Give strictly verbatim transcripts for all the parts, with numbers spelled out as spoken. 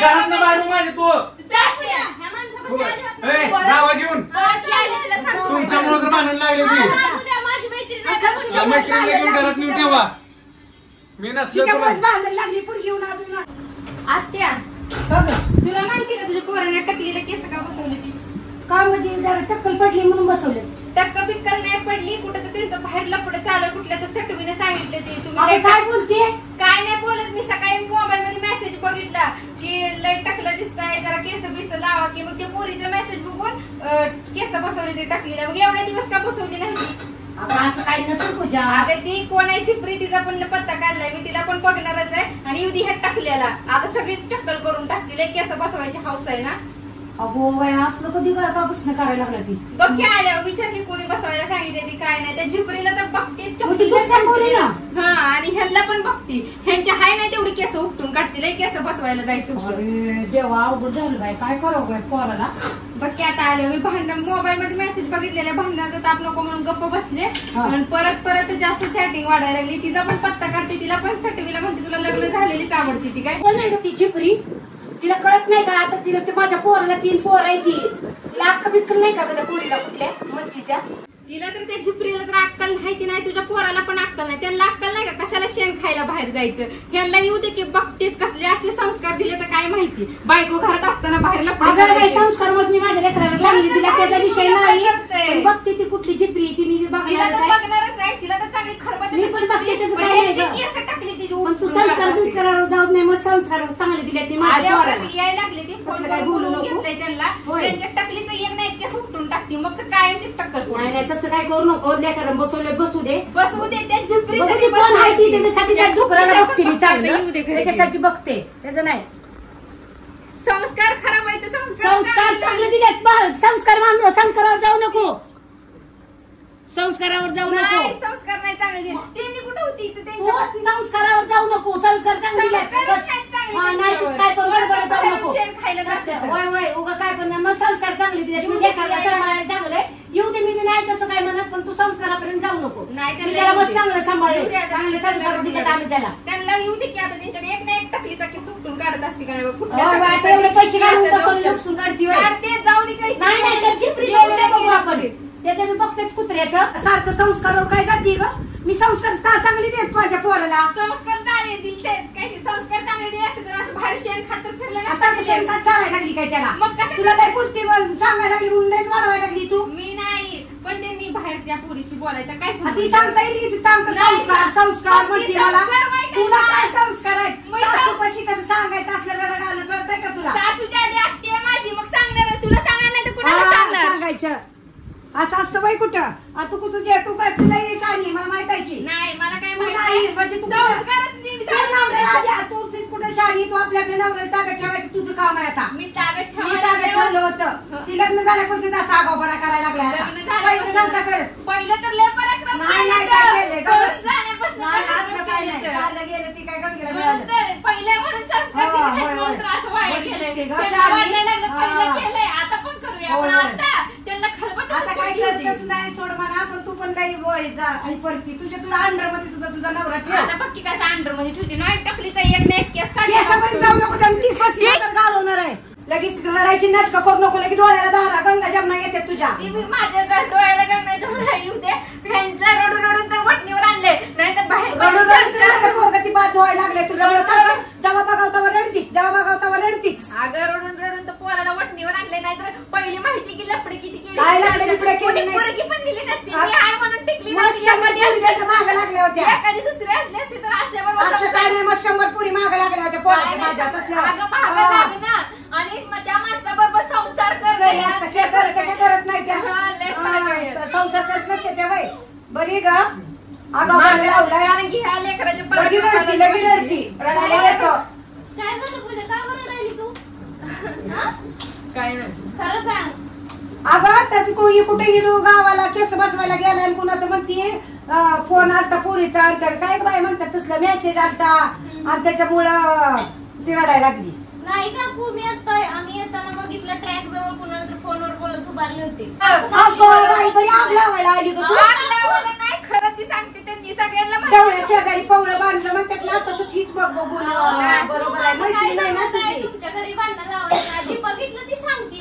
घरातनं बाहेर माझे तू नाव घेऊन तुमच्यामुळे तर भांडण लागले मैत्रिणीला घेऊन घरात नेऊन ठेवा. मी नसलं भांडण लागली पण घेऊन अजून. आत्या तुला माहिती का तुझ्या पोराने टकलीला केस का बसवले ती? का म्हणजे जरा टक्कल पडली म्हणून बसवले. टक्क बिक्कल नाही पडली कुठं तर त्यांचं बाहेर लपडं चालू कुठल्या तर सटवीने सांगितले ते तुम्ही काय बोलते. काय नाही बोलत मी सकाळी मोबाईल मध्ये मेसेज बघितला की लय टकलं दिसताय जरा केस बिस लावा की मग ते पोरीचं मेसेज बघून केस बसवले ते टकलीला. मग एवढ्या दिवस का बसवली नाही? असं काही नसेल पूजा. अगं ती कोणाची प्रीतीचा पण पत्ता काढलाय मी तिला पण बघणारच आहे आणि युदी ह्या टाकलेला आता सगळीच टक्कल करून टाकतील केस बसवायची हौस आहे ना. अगो बाय असलं कधी कापासून करायला लागला ती. बघ की आल्यावर विचार की कोणी बसवायला सांगितले ती काय नाही त्या झिपरीला तर बघते हा आणि ह्यांना पण बघती ह्यांच्या हाय नाही तेवढी केस उपटून काढतील केस बसवायला जायचं. देवा अवघड झालं बाय काय करावं काय पोराला. बघ की आता आले मी भांडण मोबाईल मध्ये मेसेज बघितलेल्या भांडणाचा ताप नको म्हणून गप्प बसले आणि परत परत जास्त चॅटिंग वाढायला लागली. तिचा पण पत्ता काढते तिला पण सटवीला म्हणते तुला लग्न झालेलीच आवडते ती काय नाही ती झिपरी. तिला कळत नाही का आता तिला ते माझ्या पोराला तीन पोर आहे ती तिला अक्का बिक्कल नाही का त्या पोरीला कुठल्या म्हणतीच्या तिला तर त्या झिपरीला तर अक्कल नाही ती नाही तुझ्या पोराला पण अक्कल नाही त्यांना अक्कल नाही का कशाला शेण खायला बाहेर जायचं. ह्यांना येऊ दे की बघतेच कसले असले संस्कार दिले तर काय माहिती बायको घरात असताना बाहेरला संस्कार मग मी माझ्या लेकराला चांगली दिला त्याचा विषय नाही बघते ती कुठली झिपरी ती मी बघणारच आहे तिला तर चांगली खरबत तू संस्कार दुष्कारावर जाऊ नाही मग संस्कार चांगले दिले मी यायला लागले ती बोलून घेतलंय त्यांना त्यांच्या टकलीचं एक नाही इतके सुटून टाकते मग तर कायमची टक्कल नाही नाही तसं काय करू नको लेकरांना बसवले बसू दे बसू दे त्या झिपरी त्याच्यासाठी त्या डुकराला बघते मी चांगलं त्याच्यासाठी बघते त्याचं नाही. संस्कार खराब आहे तर संस्कार चांगले दिलेत संस्कार मानलो संस्कारावर जाऊ नको संस्कारावर जाऊ नको संस्कार नाही चांगले दिले त्यांनी कुठे होती संस्कारावर जाऊ नको संस्कार चांगले काय पण गडबड जाऊ नको वय वय उगा काय पण मग संस्कार चांगले दिले मी लेखाला सांभाळायला चांगलंय येऊ दे मी नाही तसं काय म्हणत पण तू संस्कारापर्यंत जाऊ नको त्याला मग चांगलं सांभाळले चांगले संस्कार दिलेत आम्ही त्याला त्यांना येऊ दे की आता त्यांच्याकडे एक ना एक टकलीचा केस उठून काढत असते काय एवढे पैसे काढून बसवले उपसून काढते जाऊ दे काही नाही नाही झिपरी बघू आपण त्याच्या मी बघतेच कुत्र्याचं सारखं संस्कारावर काय जाते ग मी संस्कार चांगले देत माझ्या पोराला संस्कार चांगले दिले तेच काही संस्कार चांगले दिले असते तर असं बाहेर शेण खात तर फिरलं असं शेण खात चालायला लागली काय त्याला मग कसं तुला लय बुद्धी सांगायला लागली म्हणून लयच वाढवायला लागली तू. मी नाही पण त्यांनी बाहेर त्या पोरीशी बोलायचं काय ती सांगता येईल की संस्कार संस्कार म्हणते मला तुला काय संस्कार आहेत सासूपाशी कसं सांगायचं असलं रडं घालणं कळतंय का तुला. सासूच्या आधी आत्या माझी मग सांगणार तुला सांगणार नाही तर कुणाला सांगणार सांगायचं असं असतं बाई कुठं आता तू तुझे तू काय तुला ये शानी मला माहित आहे की नाही मला काय माहिती म्हणजे तू तुझीच कुठे शानी तू आपल्या आपल्या नवऱ्याला ताब्यात ठेवायचं तुझं काम आहे आता. मी ताब्यात ताब्यात ठेवलं होतं ती लग्न झाल्यापासून असा आगाऊपणा करायला लागला पहिलं नव्हता करत पहिलं तर लय पराक्रम गेलं ती काय गंगेला पहिलं म्हणून संस्कार असं वाया गेलंय पहिलं केलंय आता पण करूया पण आता त्यांना खलबत आता काय करतच नाही सोड म्हणा पण तू पण लई जा परती तुझ्या तुझ्या अंडर मध्ये तुझा तुझा नवरा ठेव आता बघ की कसं अंडर मध्ये ठेवते नाही टकलीचा एक ना एक केस काढ जाऊ नको त्यांनी तीस पस्तीस घालवणार आहे लगेच रडायची नाटकं करू नको लगेच डोळ्याला धारा गंगा जमना येते तुझ्या माझ्या डोळ्याला गंगा जमना येऊ दे फ्रेंडला रडून रडून तर वटणीवर आणले नाही तर बाहेर ती बात व्हायला लागले तुझ्या जेव्हा बघावतावर रडतीस जेव्हा बघावतावर रडतीस अगं रडून रडून तर पोराला वटणीवर आणले नाही तर पहिली माहिती की लपडे किती केली पोरगी पण दिली नसती मी हाय म्हणून टिकली लागल्या होत्या एखादी दुसरी असली असती तर असल्यावर काय नाही मग शंभर पुरी मागे लागल्या होत्या पोराच्या माझ्या अगं महाग लागणं आणि त्या माणसाबरोबर संसार कर कशा करत नाही त्या संसार करत नसते त्या बाई बरी ग अगं कारण की ह्या लेकराच्या रडती लगी रडती रडायला येतं काय झालं पूजा का रडायली तू काय नाही खरं सांग अगं तर कोणी कुठे गेलो गावाला केस बसवायला गेला आणि कुणाचं म्हणते फोन आलता पोरीचा अंतर काय बाय म्हणतात तसलं मेसेज आलता आणि त्याच्यामुळं ती रडायला लागली नाही काकू मी आता आम्ही येताना बघितलं ट्रॅक जवळ कुणाला तर फोनवर बोलत उभारले होते नाही खरं ती सांगते त्यांनी सगळ्यांना शेजारी पवळं बांधलं म्हणतात ना तसंच हीच बघ बघून बरोबर आहे माहिती नाही ना तुझी तुमच्या घरी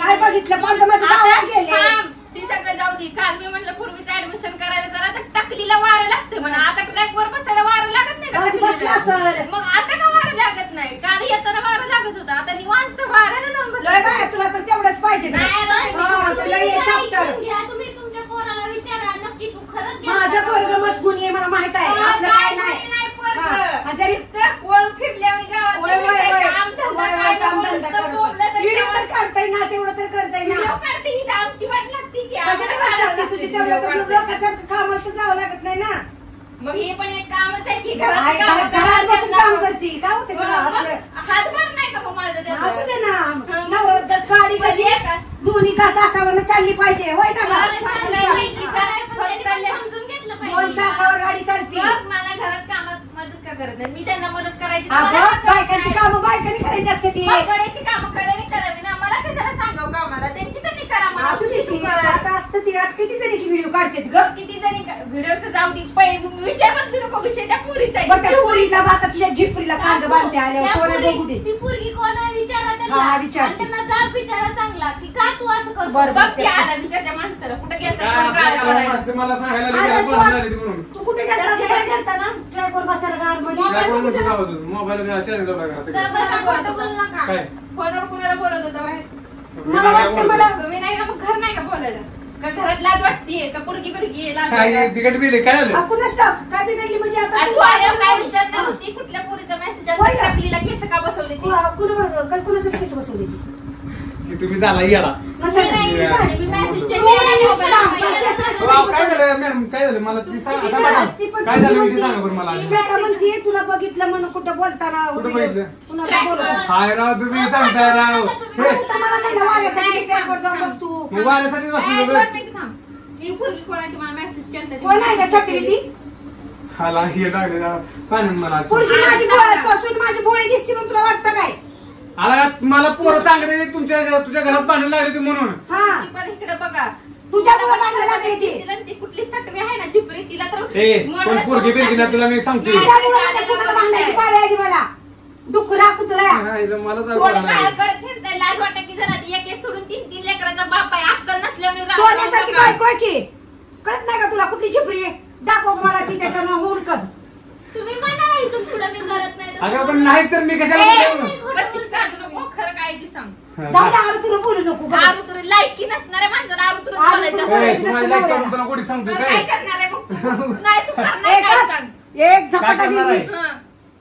काय बघितलं पण माझं गावाला गेले थांब, ती सगळं जाऊ दे. काल मी म्हणलं पूर्वीचं ऍडमिशन करायला जरा तर टकलीला वारं लागतं म्हणा. आता ट्रॅक वर बसायला वारं लागत नाही का बसला टकलीला? सर मग आता का वारं लागत नाही? काल येताना वारं लागत होतं, आता निवांत वाऱ्याला जाऊन लय बसलं. बाय तुला तर तेवढंच पाहिजे ना. नाही, नाही, हा, तर लय चॅप्टर तुम्ही तुमच्या पोराला विचारा नक्की तू खरंच गेला माझं का? पोरग मस्कून आहे मला माहित आहे अं, आपलं काय काय नाही नाही नाही पोरगं. हा, आणि जरी नुसतं वळ फिरल्यावर गावात वय, वय, फिरतंय, वय. कामधंदा वय, वय, काय नको, कामधंदा नुसतं करतो. बोंबलं तरी व्हिडिओ तर गावात. काढताय ना तेवढं तर करताय व्हिडिओ ना काढते ही तर आमची वाट लागते की कशाला आम्हाला वाटतं काढावं की तुझी लागते तेवढं व्हिडिओ तर काढते. लोकांसारखं कामाला तर जावं लागत नाही ना. मग हे पण एक कामच आहे की आई, घरात घरात कामं घरात बसून करायला काम नको. करते काय होते तुला मग असलं हातभार नाही का मग माझं त्याचं? असू दे ना हं. नवरा गाडी मग कशी हे का? दोन्ही का चाकावर चालली पाहिजे होय ना मग गं? फक्त असं. लेकीचा आहे, पण त्यांनी फक्त पण ले- समजून घेतलं दोन पाहिजे. चाकावर गाडी चालती मग मला घरात कामात मदत का करत नाही? मी त्यांना मदत करायची तर मला अगं का करत बायकांची नाही? कामं बायकांनी करायची असते ती मग कडेची कामं कडेने करावी ना, मला कशाला सांगावं कामाला? त्यांची त्यांनी करा मला, असू दे तू ती कर. आता असतं ती आता किती जणी की व्हिडिओ काढतात ग मग किती जणी व्हिडिओचं जाऊ दे, पहिले विषय बदलू नको, विषय त्या पुरीचा आहे. बघ त्या पोरीला आता तुझ्या झिपरीला कांदा बांधते आल्यावर त्या कोणा पोरी- बघू दे ती पोरगी कोण आहे विचारा हा, त्यांना विचार. आणि त्यांना जाब विचारा चांगला की का तू असं करतो. बरं, बघ की आला विचार त्या माणसाला कुठं गेलता, काय कोण असं काळ एकाला करायला. माणसं मला सांगायला अरे लागली, तू- आपण झाली ती म्हणून. तू कुठे गेलता काय गेलता ना ट्रॅकवर बसायला गार मध्ये मोबाईल काय कोण बघू म्हणतो दे. गावात होतं? मोबाईल चॅनल लावला का? का बरं खोटं बोलू नका. काय? फोनवर कुणाला बोलत होता बाहेर? मला वाटतं मला तुम्ही नाही का मग घर नाही का बोलायला? का घरात लाज वाटतीये का पोरगी बिरगी आहे, लाज काय वाटते? बिघड बिले काय झालं? कुणाच टाक काय बिघडली म्हणजे आणि आता तू आल्यावर काय विचारणार होती? कुठल्या पोरीचा मेसेज होय ना. टाकलीला केस का बसवली ती? कुणाचं केस बसवली ती की तुम्ही झाला येडा. मी नाही या. झाली, मी मेसेज चेक तू नाही केला. सांग, मोबाईल पण केस मध्ये. अहो, काय झालं मॅडम काय झालं मला ती सांगा आता मॅडम. काय झालं विषय सांगा बरं मला आधी. श्वेता म्हणते तुला बघितलं म्हणून कुठं बोलताना कुठं बघितलं? कुणाला बोलत हाय राव तुम्ही सांगताय राव हे, मला नाही ना वाऱ्यासाठी ट्रॅकवर जाऊन बस तू मग वाऱ्यासाठी ए, बसलो दोन मिनिटं थांब. ती पोरगी कोणाची मला मेसेज केलता ती कोण आहे का message छकडी केली. ती हाला हे लागले राव. पाण्यात मला पोरगी माझी भोळ- सासून माझी भोळी दिसते पण तुला वाटतं काय आला मला पोरं सांगते तुमच्या तुझ्या घरात पाणी लागले ते म्हणून. हा ती पण इकडे बघा. तुझ्या मुलं भांडणं लागायची. तिला ती कुठली सटवी आहे ना चिपरी तिला तर ए म्हणूनच पण पोरगी बिरगी ना तुला मी सांगतोय. नाही. तुझ्या मुलाच्या समोर भांडायची पाळी आली मला डुकरा कुत्रा हाय, इथं मला थोडं सांगतो काळ नाही. करत फिरताय, लाज वाटत की जरा ती एक एक सोडून तीन तीन लेकराचा बाप आहे, अक्कल नसल्याने राव- सोन्यासारखी राव- बायको आहे की कळत नाही का तुला कुठली छिपरी आहे दाखव मला ती त्याच्यानं हुडकत तुम्ही म्हणा ना इथून पुढे मी करत नाही तसं. अगं पण नाहीच तर मी कशाला ए, बोलू? बत्तीस काढू नको, खरं काय ती सांग. हा, जाऊ दे आरू तुला बोलू नको गं. आरुतुर लायकी नसणाऱ्या माणसाला आरुतुर आरुतुर बोलायचं बोलायचं. असतं. ए, बोलायचं तुम्हाला नसतं like करून नवऱ्याला. तुला कोणी सांगतो मग काय काय करणार आहे मग? नाही तू करणार एक काय हात- सांग. एक झपाटा काय करणार आहे? दिली हं.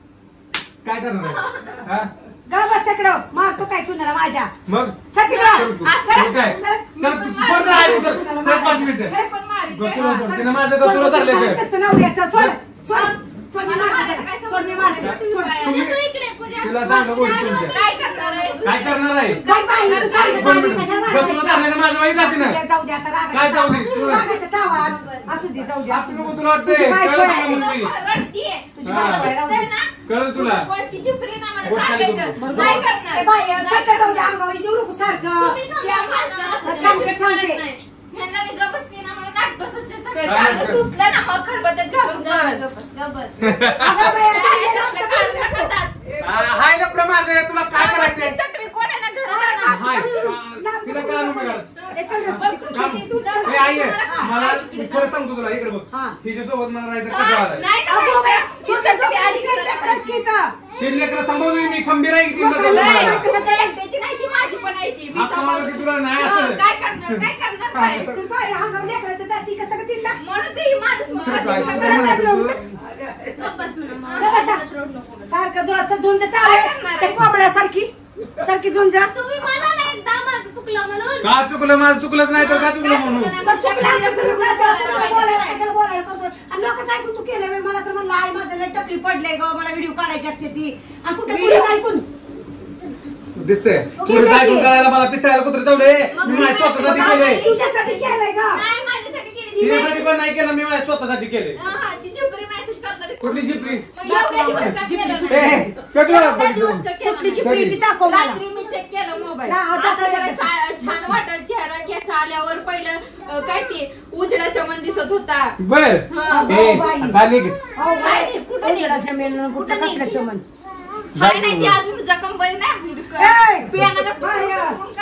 काय करणार आहे? हा? गा बस इकडं मारतो काय सुनाला माझ्या मग सर तिकडं. चल तू. आ, सर, मग काय सर, सर मी तू पण सोड ना, मारतो. आई, सर, सुनाला सर, पाच मारायचं. मिनिटं. हे पण मारीत बघ, आहे. तुला सोड. तिनं माझं सोड, तर तुला सोड, धरलंय सोड, तर. कसं नवऱ्याचं, सोड, सोड, हं. सोड, मी मला मारते मारायला त्याला. काय सोड, मी संबंध मारते. नाही. सोड. तुम्ही- तू इकडे पूजा. तिला सांगा गोष्ट तुमच्या. काय करणार आहे? काय करणार आहे? काय पाहिलं? काय सांगितलं दोन आम्ही मिनिटं. कशाला बघ, तुला मारायचं? धरलं तर माझ्या वाईट जाते ना. जाऊ दे, जाऊ दे आता रागाचा काय जाऊ दे? तावा. तुला- रागाचा तावा. असू दे जाऊ दे असं नको तुला वाटतंय. तुझी बायको कळलं आहे. तुला मुलगी? रडतीये. तुझी हा. बायको दिसतंय ना? कळलं तुला? कोणती चिपरी ना मला बोट खाली सांगायचं. करू. नाही करणार. ए बाई, नाही सत्य जाऊ दे करणार. अंगावर जेवू नको सारखं. तुम्ही त्या समजा माणसाला ना. तुझ्या सांगते, शिवाय सांगते. कळत नाही. ह्यांना मी गप्प बसते ना म्हणून नाटकं सुचते सगळे. काय चांगलं नाटकं? तुटलं ना मग खरबत्यात घालून जावं. गप्प, गप्प. अगं बाई, आता काय हे तसलं नाटकं काढून करू नको. टाकतात. आ, हाय ना प्रमाज आहे तुला काय करायचंय? ती सटवी कोण आहे ना घरात? हाय आ, तिला काय आणू मिळाल? ए, चल रे, बघ तुझी थांब. ती तुला- ए, आई आहे. तुम्हाला- मला मी खरं सांगतो तुला इकडे बघ हा. हिच्यासोबत मला राहायचं हा, कसं आलंय नाही ना अगं बाई, राहायचं. तू ही तर सटवी आधी डोक्यात घरात टाकत की का? तीन लेकरं सांभाळून मी खंबीर आहे की तीन मग लेकरं काय? सांभाळायला? नाही, तुझ्या एकट्याची नाही ती माझी पण आहे ती. मी हात सांभाळते. मारलं की तुला नाही हो, असं. काय करणार काय करणार काय चल बाई, अंगावर लेकराचं जाती कसं का तिला? म्हणून ते ही माझंच मग काय माझी काय सगळं म्हणायचं माझं. तुझं? गप्प बस म्हणा मग. गप्प बसा. रडू नको. सारखं जोरचं झुंज चालू काय आहे. करणार ते आहे? कोंबड्यासारखी सारखी झुंज तुम्ही म्हणा ना एकदा माझं चुकलं म्हणून. का चुकलं माझं चुकलंच नाही तर का चुकलं म्हणून बरं, चुकलं असेल तर तुला तुला बोलायला कशाला बोलायला करतो? आणि लोकांचं ऐकून तू केलं बाई, मला तर म्हणलं आई माझं लय टकली पडलंय ग मला व्हिडिओ काढायची असते ती आणि कुठे व्हिडिओ? कुठे ऐकून दिसतंय ओके, पुढे thank ऐकून you. करायला मला पिसायला कुत्र चवले मग मी मी माझ्या स्वतःसाठी काय केलंय तुझ्यासाठी केलंय ग नाही माझ्यासाठी केली ती तिच्यासाठी पण नाही केलं मी माझ्या स्वतःसाठी केले हा, हा, ती चिपरी मेसेज करणार कुठली चिपरी मग एवढे दिवस का केलं ए, नाही? कधी एवढे दिवस का केलं कुठली नाही? चिपरी ती दाखव मला. रात्री मी चेक केलं मोबाईल हा, आता आता जरा कळलं. छा- छान वाटत चेहरा केस आल्यावर पहिलं अं, काय ते उजडा चमन दिसत होता बर हा. ए बाई. चालेल की? हो नाही, बाई, कुठं नाही. औषधाच्या मेलन कुठं कुठं नाही. कसलं चमन काय नाही ती अजून जखम बरी नाही ए! पियानानं बाया. काढीत रक्त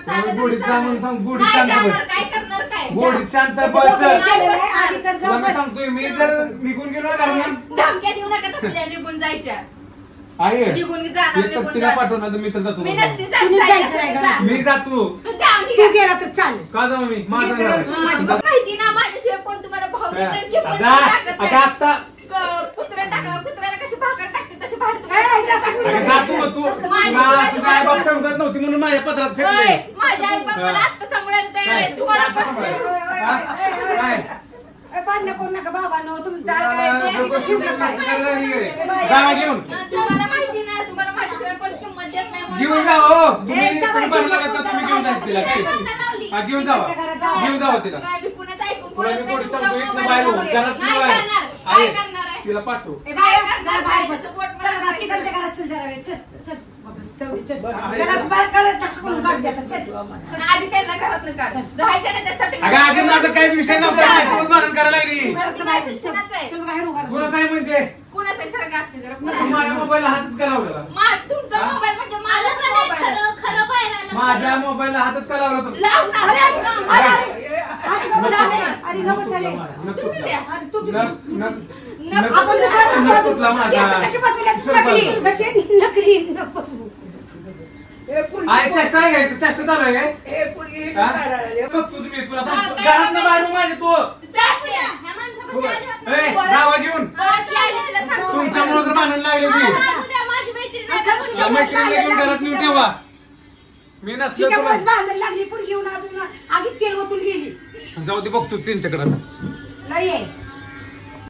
झालं तरी गोडीत चालेल. सांगून सांग गोडीत नाही शांत जाणार, बस काय करणार काय गोडीत शांत त्याचं बस डोकं नाही केलेलं आहे, बसणार. आधी तर तुला गप्प मी बस. सांगतोय मी जर निघून गेलो ना कारण धमक्या देऊ नका तसल्या निघून जायच्या आहे निघून जाणार एक तर निघून तिला जाणार. पाठवणार तर मी तर जातो मी नसते जात, तुम्ही जायचं जायचं नाही असेल तर का? जा. मी जातो जाऊन तू घ्या. गेला तर चालेल. का जाऊ मी माझा मी घर तर- आहे. माझी मग माहिती ना माझ्याशिवाय कोण तुम्हाला भाव देत नाही, किंमत जा टाकत आता नाही. आता क- कुत्रा टाका कुत्र्याला कशी भाकर टाकते तशी बाहेर ए, तुम्हाला जास्त टाकते. कुठे अगं जा तू मग तू माझी तुला शिवाय तुझ्या आई बाप सांगत नव्हती म्हणून माझ्या पत्रात होय, फेकले माझ्या आई बापाला हा. आत्ता सांभाळायला तयार आहे काय? तुम्हाला आता पण सांभाळायला. हा? काय? ए, भांडणं करू नका बाबांनो, तुमचं तुला काय- काय- डोकं काय- शिंदे काय- करायला निघाले. जा घेऊन तुम्हाला माहिती ना तुम्हाला माझ्याशिवाय कोण किंमत देत नाही म्हणून घेऊन जा हो तुम्ही ए, जा बाई, तुम्ही भांडण घेऊन लागला तर जा, तुम्ही घेऊन जायचं तिला काय हा, घेऊन जावा तिच्या घरात जावा. घेऊन जावा तिला काय विकूनच ऐकून तुला बोलत मी नाही, गोडी तुमच्या सांगतो इथनं मोबाईल बाहेर हो. मध्ये. घरात नाही तू बाहेर. करणार, काय आहे. करणार आहे? तिला पाठव ए, काय बाहेर- करणार? जरा बाहेर बस. बाहेरचं पोट चल मला बा, तिकडच्या करायचं. घरात चल जरा वेळ. चल, चल. बस, तेवढी चल. बरं, आहे. घरात बाहेर करत नका करून काढते आता. चल. पण आधी त्यांना घरातनं काढ राहायचं नाही त्यासाठी अगं अजून माझा काहीच विषय नव्हता माझ्यासोबत भांडण करायला लागली घरातलं बाहेर कुणाचं आहे? चल बाहेर उभा राहा. कोणाचं आहे म्हणजे कुणाचं आहे? सरका असते जरा तू कुणाचं आहे? माझ्या मोबाईलला हातच का लावला मा- तुमचा हा? मोबाईल म्हणजे आलं माझा का नाही मोबाईल आहे. खरं खरं बाहेर आलं माझ्या खरं. मोबाईलला हातच का लावला तू लावणार, अरे, अरे, लावणार. अरे, अरे, अरे, गप्प बस, अरे, अरे, गप्प बस, अरे. तुम्ही द्या. अरे, तू- तू- नक- नक- नक- नक- आपण दुसरा नक दुसरा- तुटला माझा. केस कशी बसवल्यात? दुसरं नकली. बसवलं. कशी नकली नक बसवू. आहे चेष्टा आहे काय चेष्टा चालू आहे काय हा? बघ तुझं मी तुला सांगतो हा, काय घरात ना बाहेर माझे तू जात या. ह्या माणसापाशी अजिबात ए, नाही. परत- जावा घेऊन परत यायला तिला सांगतो. तुमच्यामुळे तर भांडण लागले मला मी लागू द्या, माझी मैत्रीण नाही का कोणी? या मैत्रिणीला घेऊन घरात नेऊन ठेवा मी नसलं तुला तिच्यामुळेच भांडण लागली पण घेऊन अजून आगीत तेल ओतून गेली जाऊ दे बघ तू त्यांच्याकडे लय आहे